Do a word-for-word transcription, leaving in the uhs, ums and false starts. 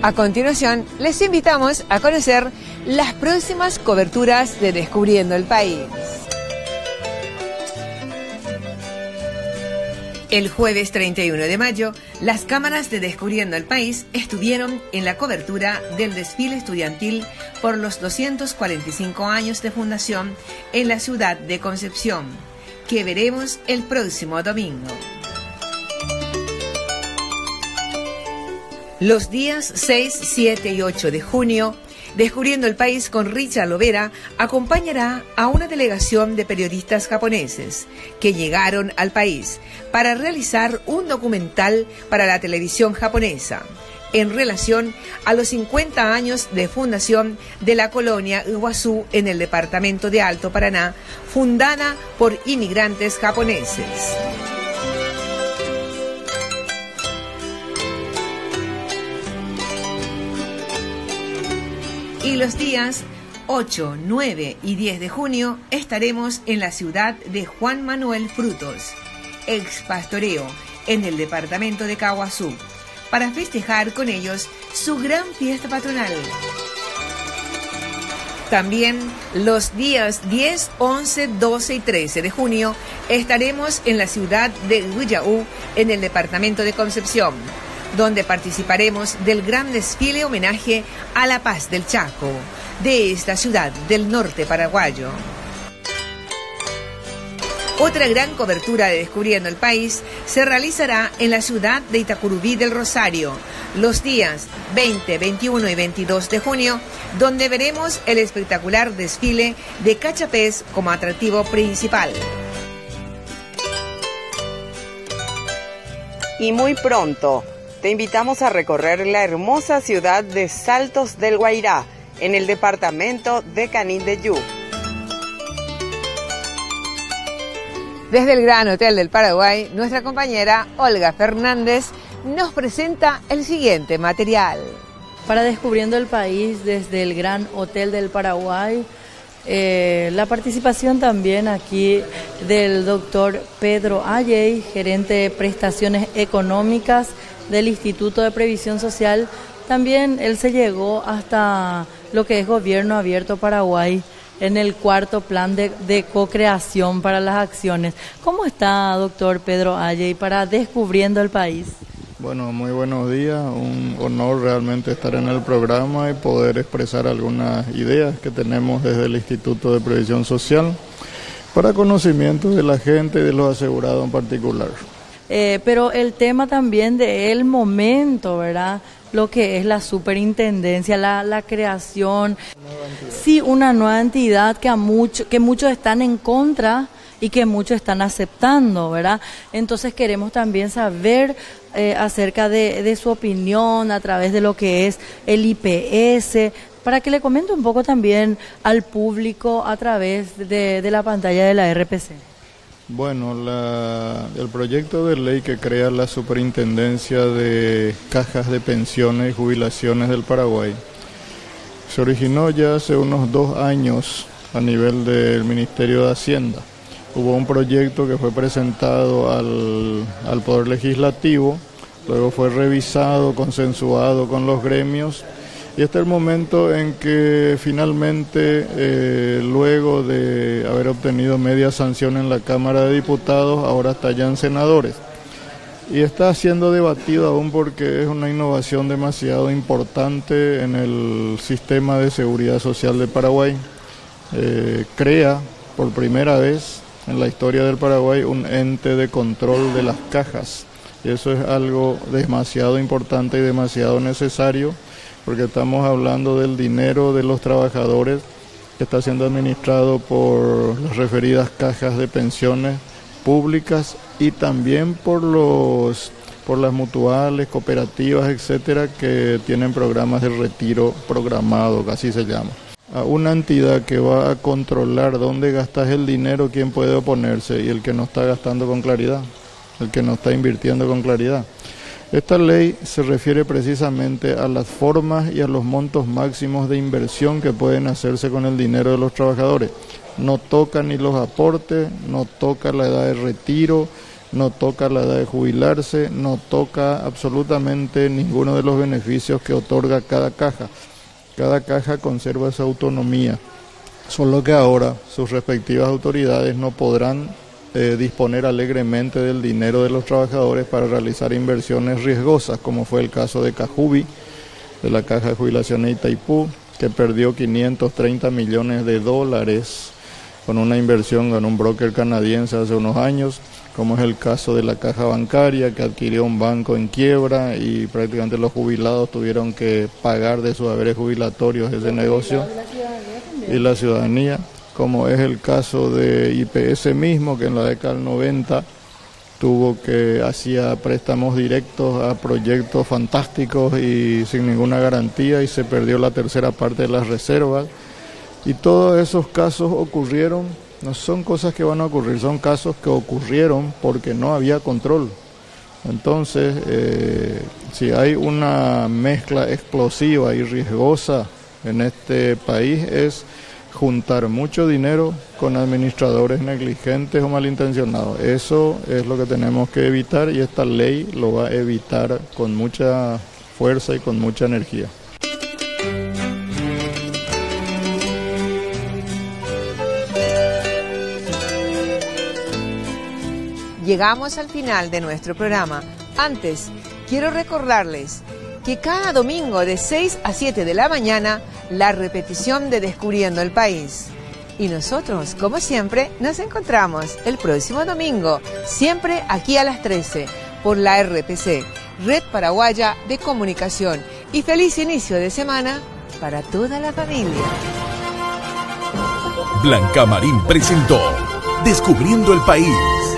A continuación, les invitamos a conocer las próximas coberturas de Descubriendo el País. El jueves treinta y uno de mayo, las cámaras de Descubriendo el País estuvieron en la cobertura del desfile estudiantil por los doscientos cuarenta y cinco años de fundación en la ciudad de Concepción, que veremos el próximo domingo. Los días seis, siete y ocho de junio, Descubriendo el País con Richard Lovera acompañará a una delegación de periodistas japoneses que llegaron al país para realizar un documental para la televisión japonesa en relación a los cincuenta años de fundación de la colonia Iguazú en el departamento de Alto Paraná, fundada por inmigrantes japoneses. Y los días ocho, nueve y diez de junio estaremos en la ciudad de Juan Manuel Frutos, ex pastoreo, en el departamento de Caaguazú, para festejar con ellos su gran fiesta patronal. También los días diez, once, doce y trece de junio estaremos en la ciudad de Huillaú, en el departamento de Concepción, donde participaremos del gran desfile homenaje a la paz del Chaco, de esta ciudad del norte paraguayo. Otra gran cobertura de Descubriendo el País se realizará en la ciudad de Itacurubí del Rosario, los días veinte, veintiuno y veintidós de junio, donde veremos el espectacular desfile de cachapés como atractivo principal. Y muy pronto, te invitamos a recorrer la hermosa ciudad de Saltos del Guairá, en el departamento de Canindeyú. Desde el Gran Hotel del Paraguay, nuestra compañera Olga Fernández nos presenta el siguiente material. Para Descubriendo el País, desde el Gran Hotel del Paraguay, eh, la participación también aquí del doctor Pedro Ayey, gerente de prestaciones económicas del Instituto de Previsión Social. También él se llegó hasta lo que es Gobierno Abierto Paraguay en el cuarto plan de, de co-creación para las acciones. ¿Cómo está, doctor Pedro Ayey, para Descubriendo el País? Bueno, muy buenos días, un honor realmente estar en el programa y poder expresar algunas ideas que tenemos desde el Instituto de Previsión Social para conocimiento de la gente y de los asegurados en particular. Eh, pero el tema también del momento, ¿verdad? Lo que es la superintendencia, la, la creación, sí, una nueva entidad que, a mucho, que muchos están en contra y que muchos están aceptando, ¿verdad? Entonces queremos también saber eh, acerca de, de su opinión a través de lo que es el I P S, para que le comente un poco también al público a través de, de la pantalla de la R P C. Bueno, la, el proyecto de ley que crea la Superintendencia de Cajas de Pensiones y Jubilaciones del Paraguay se originó ya hace unos dos años a nivel del Ministerio de Hacienda. Hubo un proyecto que fue presentado al, al Poder Legislativo, luego fue revisado, consensuado con los gremios, y este es el momento en que finalmente, eh, luego de haber obtenido media sanción en la Cámara de Diputados, ahora está ya en senadores. Y está siendo debatido aún porque es una innovación demasiado importante en el sistema de seguridad social de Paraguay. Eh, crea por primera vez en la historia del Paraguay un ente de control de las cajas. Y eso es algo demasiado importante y demasiado necesario, porque estamos hablando del dinero de los trabajadores que está siendo administrado por las referidas cajas de pensiones públicas y también por los por las mutuales, cooperativas, etcétera, que tienen programas de retiro programado, que así se llama. A una entidad que va a controlar dónde gastas el dinero, quién puede oponerse, y el que no está gastando con claridad, el que no está invirtiendo con claridad. Esta ley se refiere precisamente a las formas y a los montos máximos de inversión que pueden hacerse con el dinero de los trabajadores. No toca ni los aportes, no toca la edad de retiro, no toca la edad de jubilarse, no toca absolutamente ninguno de los beneficios que otorga cada caja. Cada caja conserva esa autonomía, solo que ahora sus respectivas autoridades no podrán eh, disponer alegremente del dinero de los trabajadores para realizar inversiones riesgosas, como fue el caso de Cajubi, de la Caja de Jubilaciones de Itaipú, que perdió quinientos treinta millones de dólares con una inversión con un broker canadiense hace unos años, como es el caso de la caja bancaria, que adquirió un banco en quiebra y prácticamente los jubilados tuvieron que pagar de sus haberes jubilatorios ese negocio, y la ciudadanía, como es el caso de I P S mismo, que en la década del noventa tuvo que hacía préstamos directos a proyectos fantásticos y sin ninguna garantía, y se perdió la tercera parte de las reservas. Y todos esos casos ocurrieron, no son cosas que van a ocurrir, son casos que ocurrieron porque no había control. Entonces, eh, si hay una mezcla explosiva y riesgosa en este país, es juntar mucho dinero con administradores negligentes o malintencionados. Eso es lo que tenemos que evitar, y esta ley lo va a evitar con mucha fuerza y con mucha energía. Llegamos al final de nuestro programa. Antes, quiero recordarles que cada domingo de seis a siete de la mañana, la repetición de Descubriendo el País. Y nosotros, como siempre, nos encontramos el próximo domingo, siempre aquí a las trece, por la R P C, Red Paraguaya de Comunicación. Y feliz inicio de semana para toda la familia. Blanca Marín presentó Descubriendo el País.